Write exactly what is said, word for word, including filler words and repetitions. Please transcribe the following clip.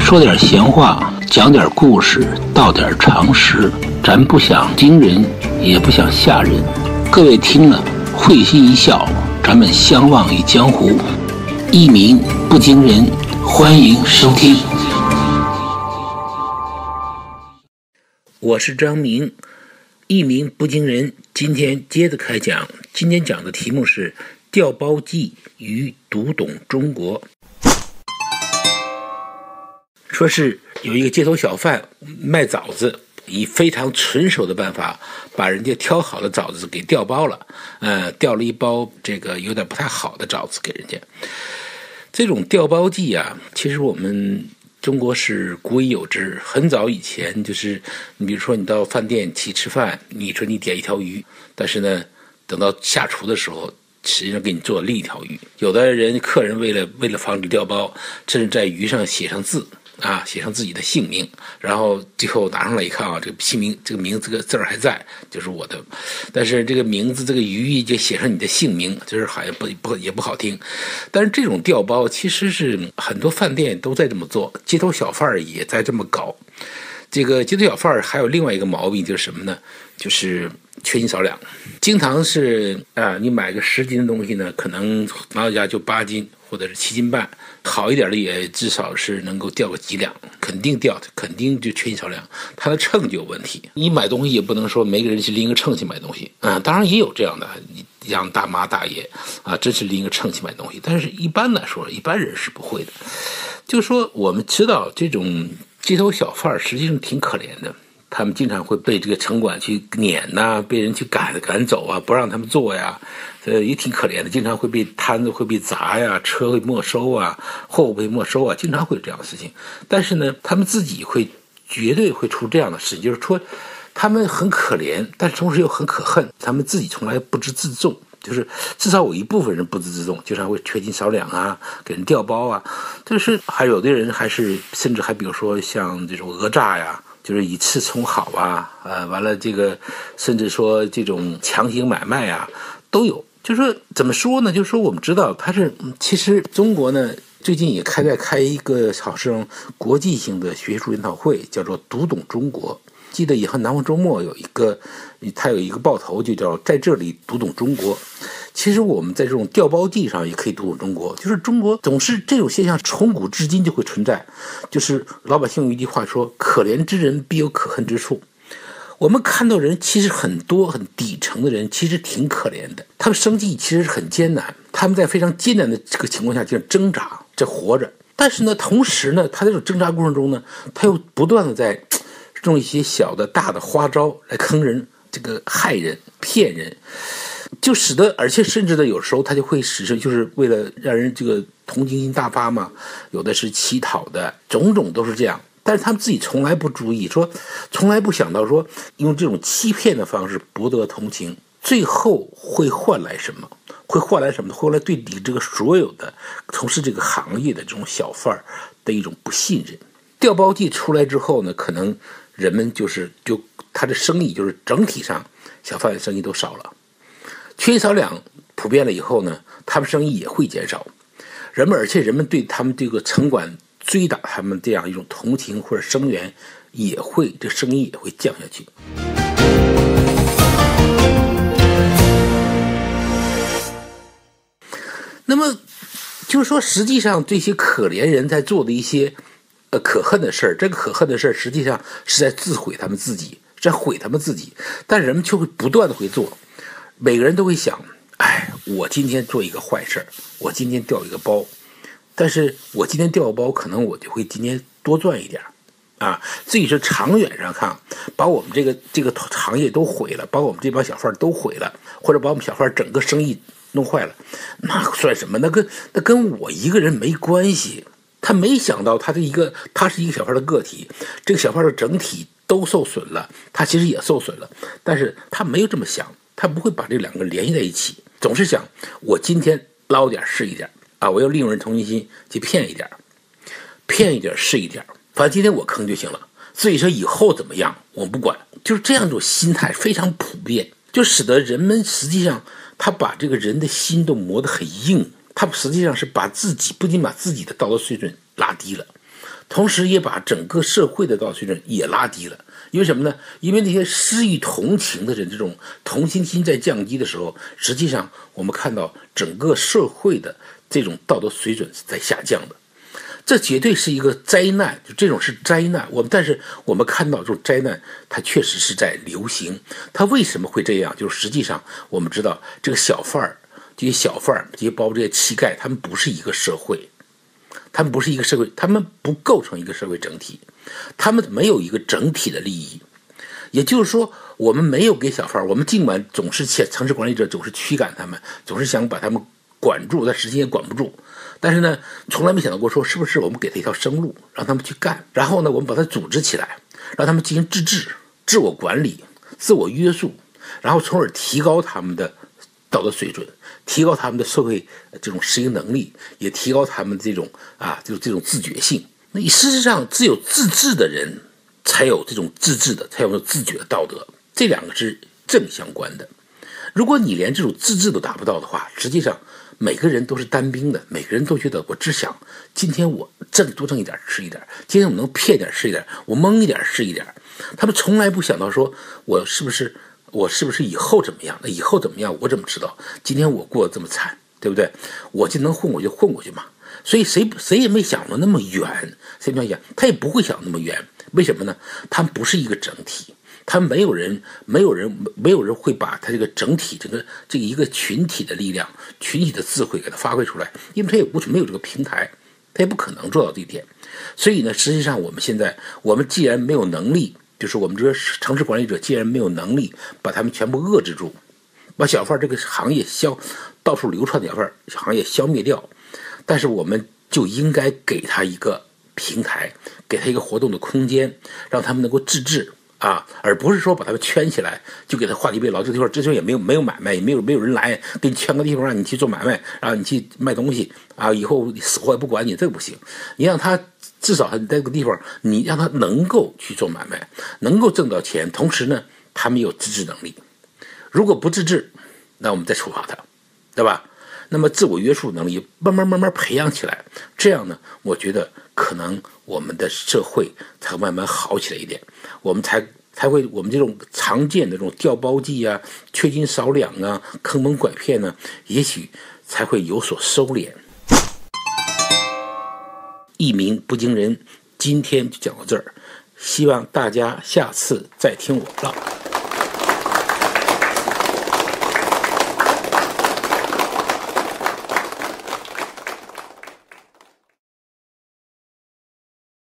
说点闲话，讲点故事，道点常识。咱不想惊人，也不想吓人。各位听了会心一笑，咱们相忘于江湖。一鸣不惊人，欢迎收听。我是张明，一鸣不惊人。今天接着开讲，今天讲的题目是调包计与读懂中国。说是有一个街头小贩卖枣子，以非常纯熟的办法把人家挑好的枣子给调包了，呃，调了一包这个有点不太好的枣子给人家。这种调包计啊，其实我们中国是古已有之。很早以前，就是你比如说你到饭店去吃饭，你说你点一条鱼，但是呢，等到下厨的时候，实际上给你做另一条鱼。有的人客人为了为了防止调包，甚至在鱼上写上字。啊，写上自己的姓名，然后最后拿上来一看啊，这个姓名这个名字这个字儿还在，就是我的，但是这个名字这个鱼就写上你的姓名，就是好像不不也不好听。但是这种调包其实是很多饭店都在这么做，街头小贩也在这么搞。这个街头小贩还有另外一个毛病就是什么呢？就是缺斤少两，经常是啊，你买个十斤的东西呢，可能拿到家就八斤或者是七斤半，好一点的也至少是能够掉个几两，肯定掉，肯定就缺斤少两。它的秤就有问题，你买东西也不能说每个人去拎个秤去买东西啊，当然也有这样的，像大妈大爷啊，真是拎个秤去买东西，但是一般来说，一般人是不会的。就说我们知道这种街头小贩实际上挺可怜的。他们经常会被这个城管去撵呐、啊，被人去赶赶走啊，不让他们做呀，呃，也挺可怜的。经常会被摊子会被砸呀，车会没收啊，货物被没收啊，经常会有这样的事情。但是呢，他们自己会绝对会出这样的事情，就是说他们很可怜，但是同时又很可恨。他们自己从来不知自重，就是至少有一部分人不知自重，经常会缺斤少两啊，给人调包啊。但是还有的人还是甚至还比如说像这种讹诈呀。就是以次充好啊，呃，完了这个，甚至说这种强行买卖啊，都有。就是说怎么说呢？就是说我们知道，它是其实中国呢最近也开在开一个好像国际性的学术研讨会，叫做“读懂中国”。记得以后南方周末有一个，它有一个报头就叫在这里读懂中国。其实我们在这种调包计上也可以读懂中国，就是中国总是这种现象从古至今就会存在，就是老百姓有一句话说，可怜之人必有可恨之处。我们看到人其实很多很底层的人其实挺可怜的，他们生计其实很艰难，他们在非常艰难的这个情况下就挣扎在活着，但是呢同时呢他在这种挣扎过程中呢，他又不断的在用一些小的大的花招来坑人，这个害人骗人，就使得而且甚至的有时候他就会使成就是为了让人这个同情心大发嘛，有的是乞讨的，种种都是这样。但是他们自己从来不注意，说从来不想到说用这种欺骗的方式博得同情，最后会换来什么？会换来什么？会换来对你这个所有的从事这个行业的这种小贩的一种不信任。调包计出来之后呢，可能人们就是就他的生意就是整体上小贩的生意都少了，缺斤少两普遍了以后呢，他们生意也会减少。人们而且人们对他们这个城管追打他们这样一种同情或者声援，也会这生意也会降下去。那么就是说，实际上这些可怜人在做的一些呃可恨的事儿，这个可恨的事儿实际上是在自毁他们自己，在毁他们自己。但人们却会不断的会做，每个人都会想，哎，我今天做一个坏事儿，我今天调一个包。但是我今天调包，可能我就会今天多赚一点啊。至于是长远上看，把我们这个这个行业都毁了，把我们这帮小贩都毁了，或者把我们小贩整个生意弄坏了，那算什么？那跟那跟我一个人没关系。他没想到，他这一个他是一个小贩的个体，这个小贩的整体都受损了，他其实也受损了，但是他没有这么想，他不会把这两个联系在一起，总是想我今天捞点是一点。啊，我要利用人同情心去骗一点，骗一点是一点，反正今天我坑就行了。所以说以后怎么样我不管，就是这样一种心态非常普遍，就使得人们实际上他把这个人的心都磨得很硬，他实际上是把自己不仅把自己的道德水准拉低了， 同时也把整个社会的道德水准也拉低了。因为什么呢？因为那些失于同情的人，这种同情心在降低的时候，实际上我们看到整个社会的这种道德水准是在下降的。这绝对是一个灾难，就这种是灾难。我们但是我们看到这种灾难，它确实是在流行。它为什么会这样？就是实际上我们知道，这个小贩儿、这些小贩儿、这些包括这些乞丐，他们不是一个社会。他们不是一个社会，他们不构成一个社会整体，他们没有一个整体的利益。也就是说，我们没有给小贩，我们尽管总是城市管理者总是驱赶他们，总是想把他们管住，但实际也管不住。但是呢，从来没想到过说是不是我们给他一条生路，让他们去干，然后呢，我们把它组织起来，让他们进行自治、自我管理、自我约束，然后从而提高他们的道德水准，提高他们的社会这种适应能力，也提高他们这种啊，就是这种自觉性。那事实上，只有自治的人才有这种自治的，才有自觉的道德，这两个是正相关的。如果你连这种自治都达不到的话，实际上每个人都是单兵的，每个人都觉得我只想今天我挣多挣一点是一点，今天我能骗点是一点，我蒙一点是一点。他们从来不想到说我是不是我是不是以后怎么样？那以后怎么样？我怎么知道？今天我过得这么惨，对不对？我就能混过去混过去嘛。所以谁谁也没想到那么远，谁没想他也不会想那么远。为什么呢？他们不是一个整体，他没有人没有人没有人会把他这个整体整个这个一个群体的力量、群体的智慧给他发挥出来，因为他也不没有这个平台，他也不可能做到这一点。所以呢，实际上我们现在我们既然没有能力。就是我们这个城市管理者既然没有能力把他们全部遏制住，把小贩这个行业消到处流传的小贩行业消灭掉，但是我们就应该给他一个平台，给他一个活动的空间，让他们能够自治啊，而不是说把他们圈起来就给他画地为牢。这地方这地方也没有没有买卖，也没有没有人来给你圈个地方让你去做买卖，让你去卖东西啊，以后死活也不管你，这个不行。你让他至少在这个地方，你让他能够去做买卖，能够挣到钱，同时呢，他们有自治能力。如果不自治，那我们再处罚他，对吧？那么自我约束能力慢慢慢慢培养起来，这样呢，我觉得可能我们的社会才慢慢好起来一点，我们才才会我们这种常见的这种调包计啊、缺斤少两啊、坑蒙拐骗呢，也许才会有所收敛。一鸣不惊人，今天就讲到这儿，希望大家下次再听我唠。